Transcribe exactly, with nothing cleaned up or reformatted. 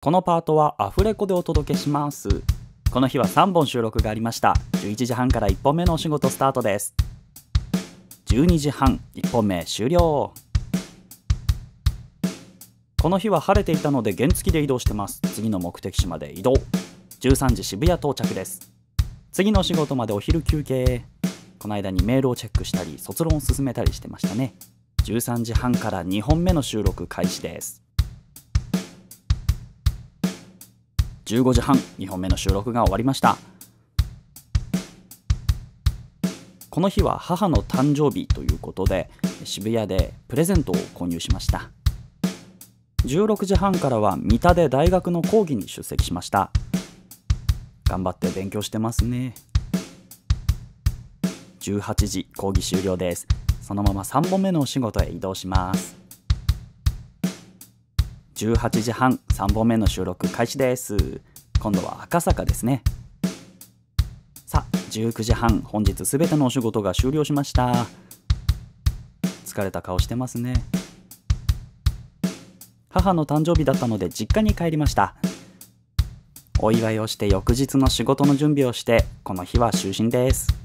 このパートはアフレコでお届けします。この日はさんぼん収録がありました。じゅういちじはんからいっぽんめのお仕事スタートです。じゅうにじはん、いっぽんめ終了。この日は晴れていたので原付で移動してます。次の目的地まで移動。じゅうさんじ渋谷到着です。次の仕事までお昼休憩。この間にメールをチェックしたり卒論を進めたりしてましたね。じゅうさんじはんからにほんめの収録開始です。じゅうごじはん、にほんめの収録が終わりました。この日は母の誕生日ということで渋谷でプレゼントを購入しました。じゅうろくじはんからは三田で大学の講義に出席しました。頑張って勉強してますね。じゅうはちじ講義終了です。そのままさんぼんめのお仕事へ移動します。じゅうはちじはん、さんぼんめの収録開始です。今度は赤坂ですね。さあ、じゅうくじはん、本日すべてのお仕事が終了しました。疲れた顔してますね。母の誕生日だったので実家に帰りました。お祝いをして翌日の仕事の準備をして、この日は就寝です。